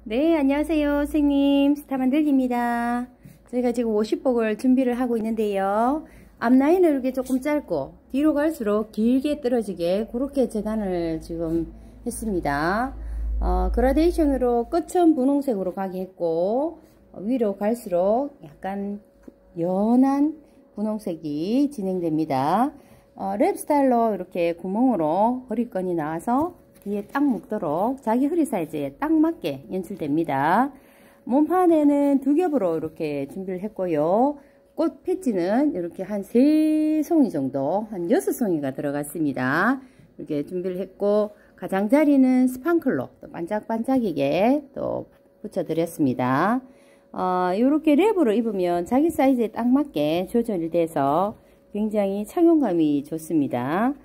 네, 안녕하세요. 선생님. 스타 만들기입니다. 저희가 지금 50복을 준비를 하고 있는데요. 앞라인을 이렇게 조금 짧고 뒤로 갈수록 길게 떨어지게 그렇게 재단을 지금 했습니다. 그라데이션으로 끝은 분홍색으로 가게 했고 위로 갈수록 약간 연한 분홍색이 진행됩니다. 랩 스타일로 이렇게 구멍으로 허리끈이 나와서 뒤에 딱 묶도록 자기 허리 사이즈에 딱 맞게 연출됩니다. 몸판에는 두 겹으로 이렇게 준비를 했고요. 꽃 패치는 이렇게 한 3송이 정도, 한 6송이가 들어갔습니다. 이렇게 준비를 했고, 가장자리는 스판클로 또 반짝반짝이게 또 붙여드렸습니다. 이렇게 랩으로 입으면 자기 사이즈에 딱 맞게 조절이 돼서 굉장히 착용감이 좋습니다.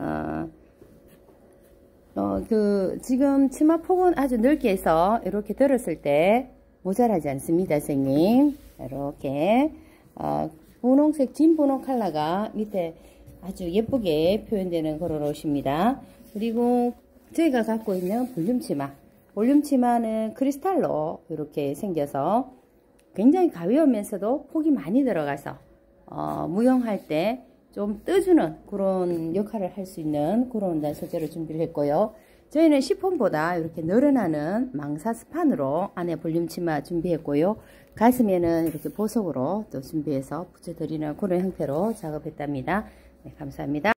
지금 치마 폭은 아주 넓게 해서 이렇게 들었을 때 모자라지 않습니다, 선생님. 이렇게, 분홍색, 진분홍 컬러가 밑에 아주 예쁘게 표현되는 그런 옷입니다. 그리고 저희가 갖고 있는 볼륨 치마. 볼륨 치마는 크리스탈로 이렇게 생겨서 굉장히 가벼우면서도 폭이 많이 들어가서, 무용할 때 좀 떠주는 그런 역할을 할 수 있는 그런 소재로 준비를 했고요. 저희는 시폰보다 이렇게 늘어나는 망사 스판으로 안에 볼륨 치마 준비했고요. 가슴에는 이렇게 보석으로 또 준비해서 붙여드리는 그런 형태로 작업했답니다. 네, 감사합니다.